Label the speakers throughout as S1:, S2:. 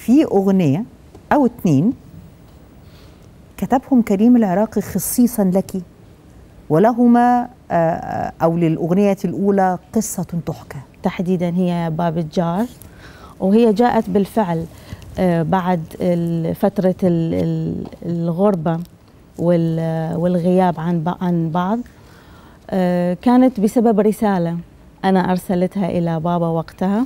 S1: في أغنية أو اتنين كتبهم كريم العراقي خصيصا لك، ولهما أو للأغنية الأولى قصة تحكى.
S2: تحديدا هي باب الجار، وهي جاءت بالفعل بعد فترة الغربة والغياب عن بعض. كانت بسبب رسالة أنا أرسلتها إلى بابا وقتها،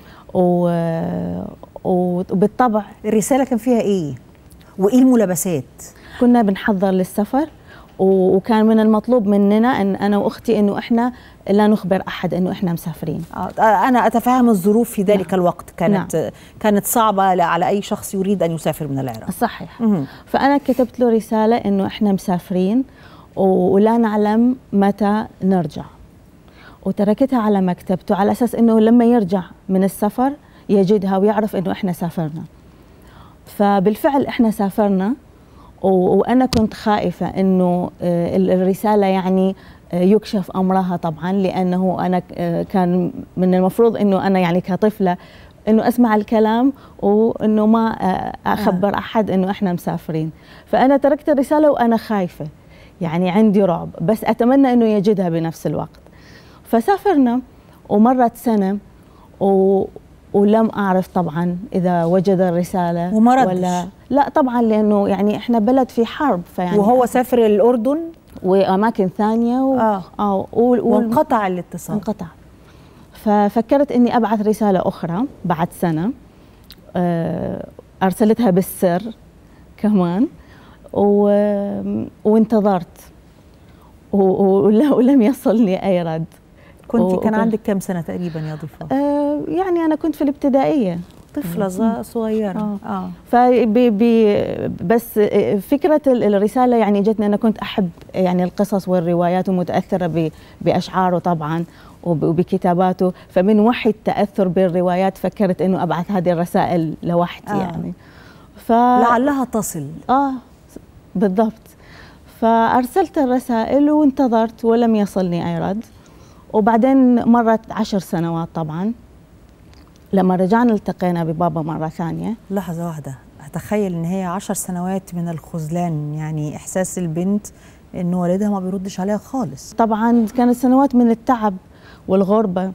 S2: وبالطبع
S1: الرسالة كان فيها إيه؟ وإيه الملابسات؟
S2: كنا بنحضر للسفر، وكان من المطلوب مننا أن أنا وأختي أنه إحنا لا نخبر أحد أنه إحنا مسافرين.
S1: أنا أتفهم الظروف في ذلك الوقت كانت
S2: نعم.
S1: كانت صعبة على أي شخص يريد أن يسافر من العراق.
S2: صحيح. فأنا كتبت له رسالة أنه إحنا مسافرين ولا نعلم متى نرجع، وتركتها على مكتبته على أساس أنه لما يرجع من السفر يجدها ويعرف أنه إحنا سافرنا. فبالفعل إحنا سافرنا، وأنا كنت خائفة أنه الرسالة يعني يكشف أمرها طبعا، لأنه أنا كان من المفروض أنه أنا يعني كطفلة أنه أسمع الكلام وأنه ما أخبر أحد أنه إحنا مسافرين. فأنا تركت الرسالة وأنا خايفة، يعني عندي رعب، بس أتمنى أنه يجدها بنفس الوقت. فسافرنا ومرت سنة ولم أعرف طبعا إذا وجد الرسالة
S1: وما ردش.
S2: ولا لا طبعا، لأنه يعني إحنا بلد في حرب، فيعني
S1: وهو سافر الأردن
S2: وأماكن ثانية
S1: وانقطع الاتصال.
S2: انقطع. ففكرت إني أبعث رسالة أخرى بعد سنة، أرسلتها بالسر كمان، وانتظرت ولم يصلني أي رد.
S1: كان عندك كم سنة تقريبا يا ضفاء؟
S2: يعني أنا كنت في الابتدائية،
S1: طفلة صغيرة.
S2: بس فكرة الرسالة يعني جتني، أنا كنت أحب يعني القصص والروايات، ومتأثرة بأشعاره طبعا وبكتاباته، فمن وحي التأثر بالروايات فكرت إنه أبعث هذه الرسائل لوحدي يعني.
S1: لعلها تصل.
S2: بالضبط. فأرسلت الرسائل وانتظرت ولم يصلني أي رد. وبعدين مرت 10 سنوات طبعا، لما رجعنا التقينا ببابا مرة ثانية.
S1: لحظة واحدة، أتخيل إن هي 10 سنوات من الخذلان، يعني إحساس البنت إن والدها ما بيردش عليها خالص.
S2: طبعا كانت سنوات من التعب والغربة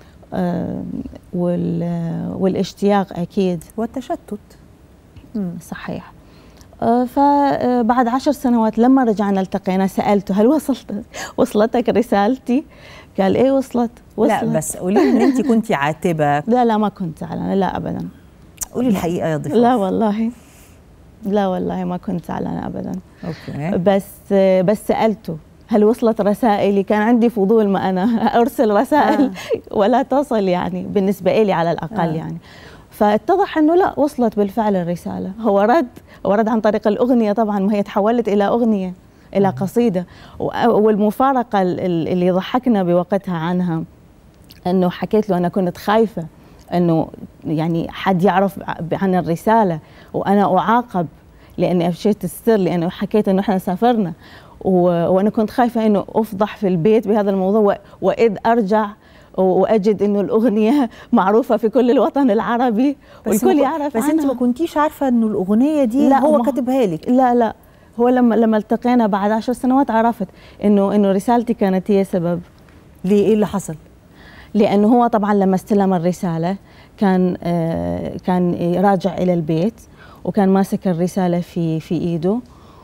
S2: والاشتياق أكيد
S1: والتشتت.
S2: صحيح. فبعد 10 سنوات لما رجعنا التقينا سألته هل وصلتك رسالتي؟ قال إيه وصلت.
S1: لا بس قولي إن أنت كنتي عاتبة.
S2: لا ما كنت زعلانة، لا أبدا.
S1: قولي الحقيقة يا ضيفة.
S2: لا والله ما كنت زعلانة أبدا.
S1: أوكي.
S2: بس سألته هل وصلت رسائلي؟ كان عندي فضول ما أنا أرسل رسائل ولا تصل يعني بالنسبة لي على الأقل يعني. فاتضح أنه لا، وصلت بالفعل الرسالة. هو رد عن طريق الأغنية طبعا، وهي تحولت إلى أغنية، إلى قصيدة. والمفارقة اللي ضحكنا بوقتها عنها أنه حكيت له أنا كنت خايفة أنه يعني حد يعرف عن الرسالة وأنا أعاقب لأني أفشيت السر، لأنه حكيت أنه إحنا سافرنا، وأنا كنت خايفة أنه أفضح في البيت بهذا الموضوع، وإذ أرجع وأجد أنه الأغنية معروفة في كل الوطن العربي والكل يعرف عنها.
S1: بس أنت ما كنتيش عارفة أنه الأغنية دي لا هو كاتبها لك؟
S2: لا هو لما التقينا بعد 10 سنوات عرفت انه رسالتي كانت هي سبب.
S1: ليه؟ ايه اللي حصل؟
S2: لانه هو طبعا لما استلم الرساله كان راجع الى البيت، وكان ماسك الرساله في ايده،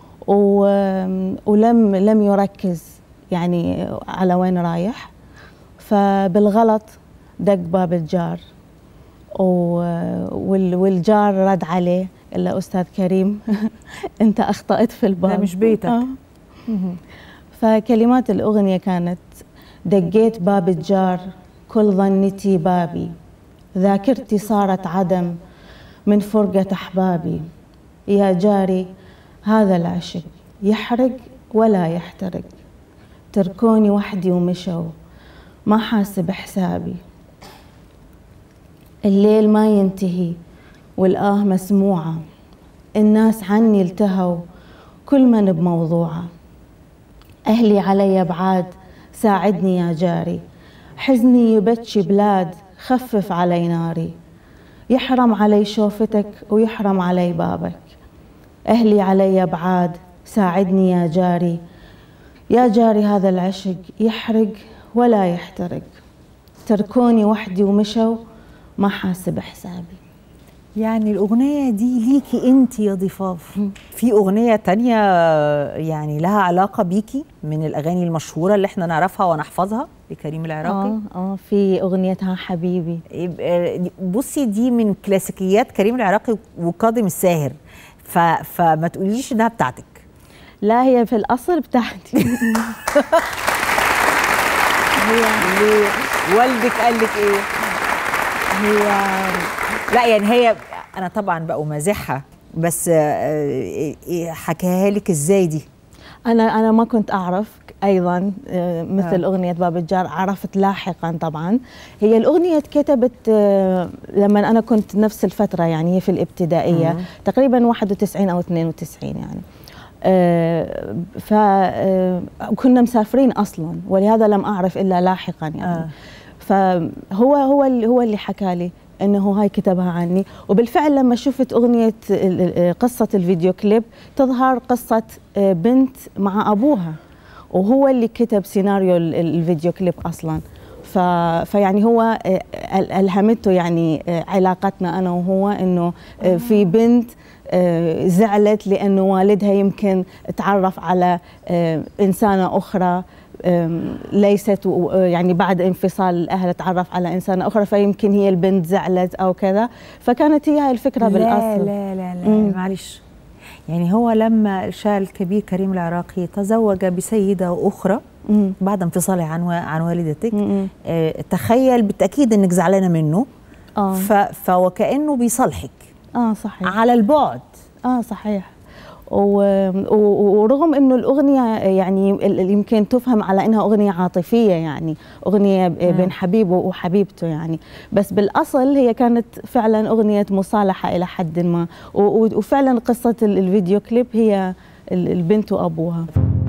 S2: ولم يركز يعني على وين رايح. فبالغلط دق باب الجار، والجار رد عليه إلا أستاذ كريم أنت أخطأت في الباب،
S1: ده مش بيتك.
S2: فكلمات الأغنية كانت: دقيت باب الجار كل ظنتي بابي، ذاكرتي صارت عدم من فرقة أحبابي، يا جاري هذا العشق يحرق ولا يحترق، تركوني وحدي ومشوا ما حاسب حسابي، الليل ما ينتهي والآه مسموعة، الناس عني التهوا كل من بموضوعه، أهلي علي بعاد ساعدني يا جاري، حزني يبكي بلاد خفف علي ناري، يحرم علي شوفتك ويحرم علي بابك. أهلي علي بعاد، ساعدني يا جاري، يا جاري هذا العشق يحرق ولا يحترق. تركوني وحدي ومشوا ما حاسب حسابي.
S1: يعني الأغنية دي ليكي أنت يا ضفاف. في أغنية تانية يعني لها علاقة بيكي من الأغاني المشهورة اللي احنا نعرفها ونحفظها لكريم العراقي؟
S2: في أغنيتها حبيبي.
S1: بصي دي من كلاسيكيات كريم العراقي وكاظم الساهر، فما تقوليش إنها بتاعتك.
S2: لا هي في الأصل بتاعتي.
S1: هي والدك قال لك إيه؟ هي لا يعني هي انا طبعا بقى مازحها، بس حكاها لك ازاي دي؟
S2: انا ما كنت اعرف ايضا مثل اغنيه باب الجار، عرفت لاحقا طبعا. هي الاغنيه اتكتبت لما انا كنت نفس الفتره، يعني هي في الابتدائيه تقريبا 91 او 92 يعني. فكنا مسافرين اصلا، ولهذا لم اعرف الا لاحقا يعني. هو اللي حكى لي انه هاي كتبها عني، وبالفعل لما شفت اغنيه قصه الفيديو كليب تظهر قصه بنت مع ابوها، وهو اللي كتب سيناريو الفيديو كليب اصلا. فيعني هو الهمته يعني علاقتنا انا وهو، انه في بنت زعلت لانه والدها يمكن تعرف على انسانه اخرى، ليست يعني بعد انفصال الاهل تعرف على انسانه اخرى، فيمكن هي البنت زعلت او كذا، فكانت هي هاي الفكره بالاصل.
S1: لا معلش، يعني هو لما الشاعر الكبير كريم العراقي تزوج بسيده اخرى بعد انفصاله عن والدتك، تخيل بالتاكيد انك زعلانه منه، فوكانه بيصالحك
S2: صحيح
S1: على البعد.
S2: صحيح. ورغم انه الاغنيه يعني يمكن تفهم على انها اغنيه عاطفيه، يعني اغنيه بين حبيب وحبيبته يعني، بس بالاصل هي كانت فعلا اغنيه مصالحه الى حد ما، وفعلا قصه الفيديو كليب هي البنت وابوها.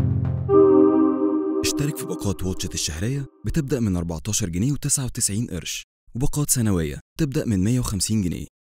S3: اشترك في باقات واتشت الشهريه بتبدا من 14 جنيه و99 قرش، وباقات سنويه تبدا من 150 جنيه.